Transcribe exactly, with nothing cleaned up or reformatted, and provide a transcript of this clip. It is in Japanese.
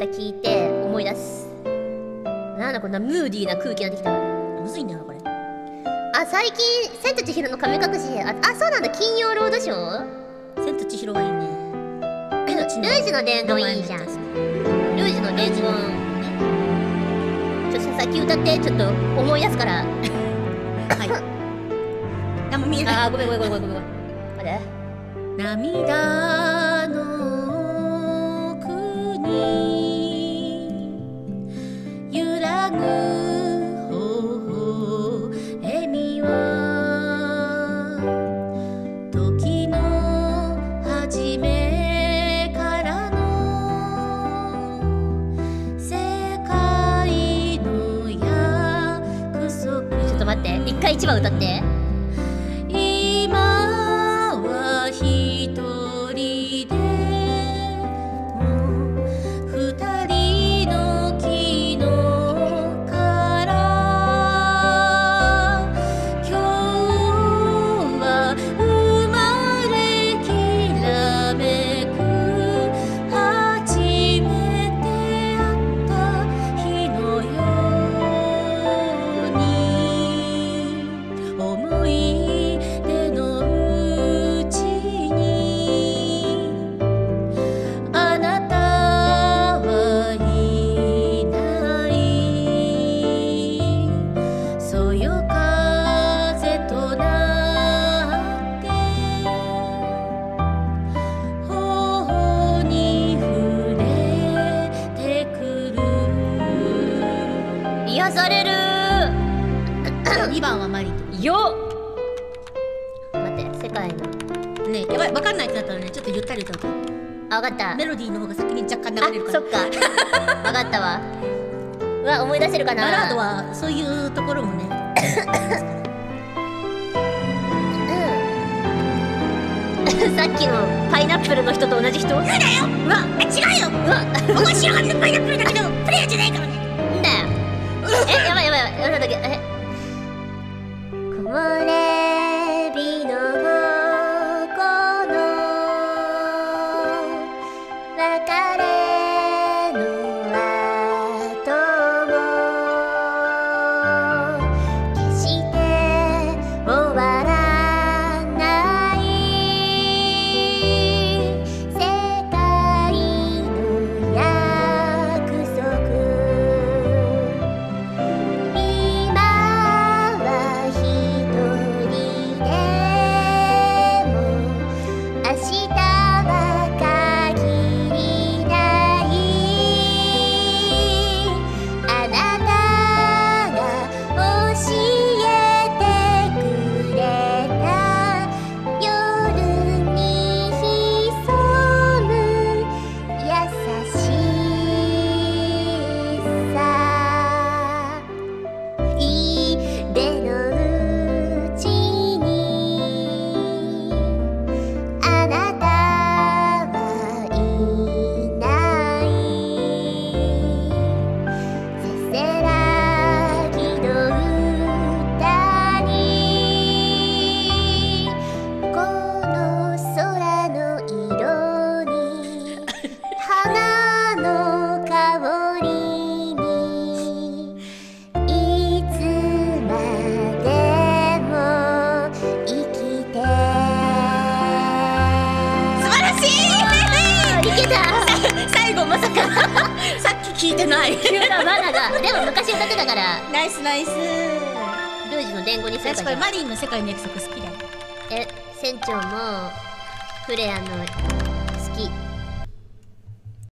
回聞いて思い出す。なんだこんなムーディーな空気になってきた。 むずいんだよなこれ。 あ、最近「千と千尋の神隠し」あ、あ、そうなんだ、金曜ロードショー。 千と千尋がいいね。 ルージュの伝言いいじゃん。ルージュの伝言ちょっとさっき歌ってちょっと思い出すから。はい。 何も見えない。 あー、ごめんごめんごめんごめんごめん。まだ涙の国揺らぐ微笑みは時の初めからの世界の約束。 ちょっと待って、一回一番歌って。 今は一人でも二人の昨日から今日は生まれきらめく初めて会った日のように思い出のうちにあなたはいない。そよ風となって頬に触れてくる。 癒されるにばんはマリとよっ。待って、世界のね、やばい、わかんないってなったらね、ちょっとゆったり歌うとあ、分かった。 メロディーの方が先に若干流あ、 れるから。 そっか。分かったわ。うわ、思い出せるかな。 バラードはそういうところもねありますから。 うん。さっきのパイナップルの人と同じ人。そうだよ。 うわ、え、違うよ。 うわ、 面白がりのパイナップルだけどプレイヤーじゃないからね。 んだよ。え、やばいやばいやばい。なんだっけ、え。木漏れ日のこの別れの後も決して終わらない世界の約束。今は一人でも明日は限りない。あなたが教えてくれた夜に潜む優しさ。いでのうちにあなたはいない。せせらぎの歌にこの空の色に花の香りにいつまでも生きて。 素晴らしい。 いけた。 最後まさかさっき聞いてない。 急な罠が。でも昔歌ってたから、 ナイスナイス。 ルージュの伝言にする私これかじゃん。 マリンの世界の約束好きだよ。 え、船長もフレアの好き。